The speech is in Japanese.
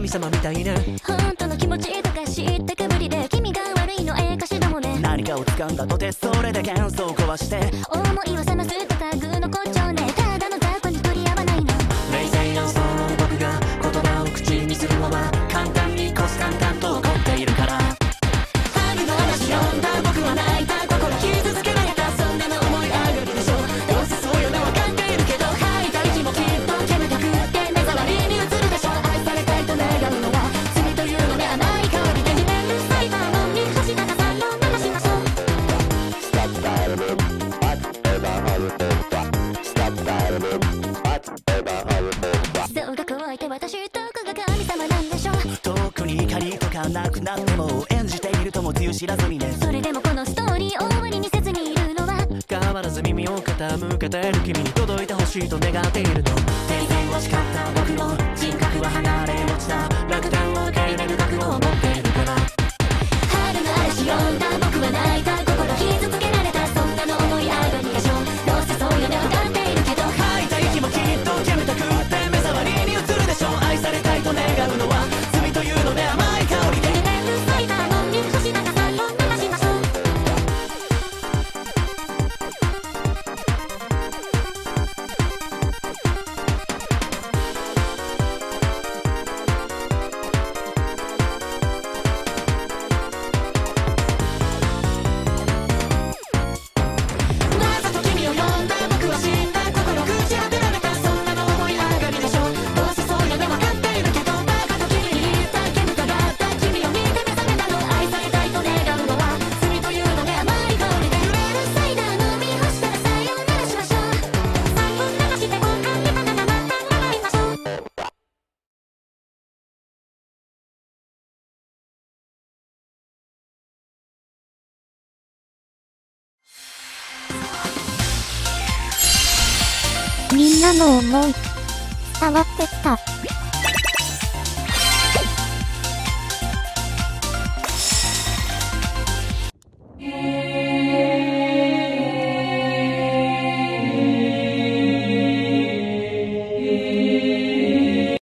様みたいね。 本当の気持ちとか知ってくぶりで君が悪いのかしらもね。 何かを掴んだとてそれで幻想を壊して思いを覚ますとタグの骨頂ね。ただの雑魚に取り合わないの。 冷静なその僕が言葉を口にするまま簡単に虎視眈々と怒っているから。 春の嵐呼んだ僕は泣いた心傷つけられたそんなの思い上がるでしょ。どうせそういうの分かっているけど吐いた息もきっと煙たくって目障りに映るでしょ。愛されたいと願うのは罪というので甘い香りで2年のサイバーのに橋高さんの流しましょう。そうが怖いって私どこが神様なんでしょう。 遠くに光とかなくなっても演じているともつゆ知らずにね。 それでもこのストーリー終わりにせずにいるのは変わらず耳を傾けている君に届いてほしいと願っているの。 全然惜しかった僕の人格は離れ落ちた楽天を受け入れる覚悟を持っているから。 春の嵐呼んだ僕は泣いた心傷つけられたそんなの思い上がりでしょ。どうせそういうの分かっているけど吐いた息もきっと煙たくって目障りに映るでしょ。愛されたいと願うのは罪というので甘い香りで 2年のサイバーのに橋高さんを流しましょう。わざと君を呼んだ僕は死んだ心朽ち果てられたそんなの思い上がりでしょ。どうせそういうの分かっているけどバカと君に言った煙たがった君を見て目覚めたの。愛されたいと願うのは罪というので甘い香りで揺れるサイダー飲み干したらさよならしましょう。3分流して交換でバナナまた習いましょう。 みんなの思い伝わってきた。